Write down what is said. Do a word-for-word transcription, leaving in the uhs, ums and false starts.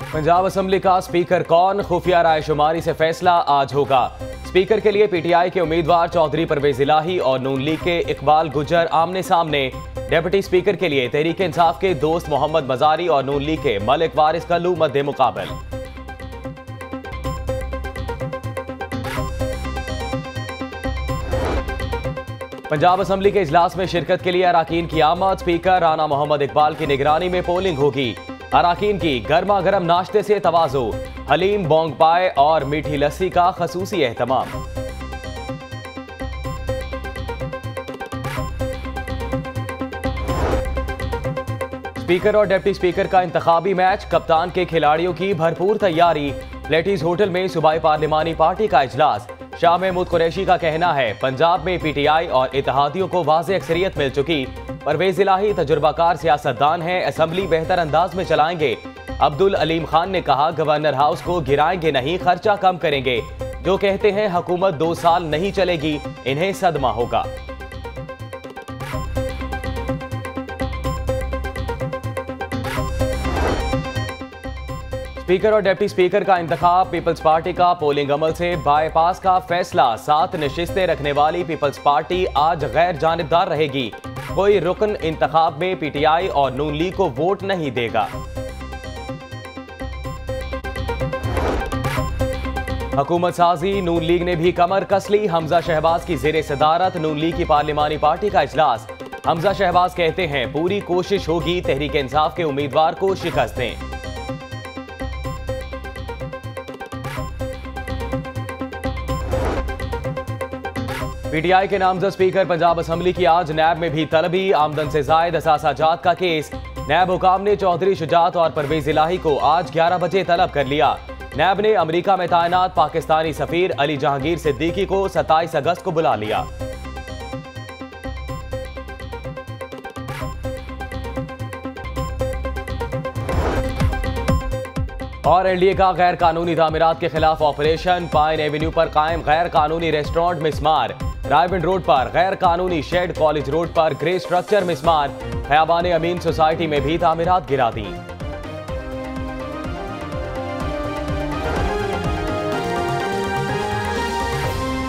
Punjab assembly का speaker कौन, खुफिया रायशुमारी से फैसला आज होगा। स्पीकर के लिए पीटीआई के उम्मीदवार चौधरी परवेज-इलाही और नून लीग के इकबाल गुज्जर आमने सामने। डेप्यूटी स्पीकर के लिए तहरीक इंसाफ के दोस्त मोहम्मद मजारी और नून लीग के मलिक वारिस कल्लू मद्दे मुकाबल। पंजाब असेंबली के इजलास में शिरकत के लिए अराकीन की आमद। स्पीकर राना मोहम्मद इकबाल की निगरानी में पोलिंग होगी। अराकीन की गर्मा गर्म नाश्ते से तवाज़ो, हलीम, बोंग पाए और मीठी लस्सी का खसूसी एहतमाम। स्पीकर और डिप्टी स्पीकर का इंतखाबी मैच, कप्तान के खिलाड़ियों की भरपूर तैयारी। प्लेटीज होटल में सूबाई पार्लिमानी पार्टी का इजलास। शाह महमूद कुरैशी का कहना है पंजाब में पीटीआई और इत्तेहादियों को वाज़ेह अक्सरियत मिल चुकी। परवेज-इलाही तजुर्बाकार सियासतदान हैं, असेंबली बेहतर अंदाज में चलाएंगे। अब्दुल अलीम खान ने कहा गवर्नर हाउस को गिराएंगे नहीं, खर्चा कम करेंगे। जो कहते हैं हुकूमत दो साल नहीं चलेगी, इन्हें सदमा होगा। स्पीकर और डिप्टी स्पीकर का इंतखाब, पीपल्स पार्टी का पोलिंग अमल से बाईपास का फैसला। सात नशिस्तें रखने वाली पीपल्स पार्टी आज गैर जानिबदार रहेगी। कोई रुकन इंतखाब में पीटीआई और नून लीग को वोट नहीं देगा। हुकूमत साजी, नून लीग ने भी कमर कस ली। हमजा-शहबाज की जेर सदारत नून लीग की पार्लिमानी पार्टी का इजलास। हमजा-शहबाज कहते हैं पूरी कोशिश होगी तहरीक इंसाफ के उम्मीदवार को शिकस्त दें। पीटीआई के नामजद स्पीकर पंजाब असेंबली की आज नैब में भी तलबी। आमदन से जायद असासाजात का केस। नैब हुकाम ने चौधरी शुजात और परवेज-इलाही को आज ग्यारह बजे तलब कर लिया। नैब ने अमेरिका में तैनात पाकिस्तानी सफीर अली जहांगीर सिद्दीकी को सत्ताईस अगस्त को बुला लिया। और एनडीए का गैर कानूनी तामीरात के खिलाफ ऑपरेशन। पाइन एवेन्यू पर कायम गैर कानूनी रेस्टोरेंट मिसमार। रायविंड रोड पर गैर कानूनी शेड। कॉलेज रोड पर ग्रे स्ट्रक्चर मिसमार। खयाबान अमीन सोसाइटी में भी तामीरात गिरा दी।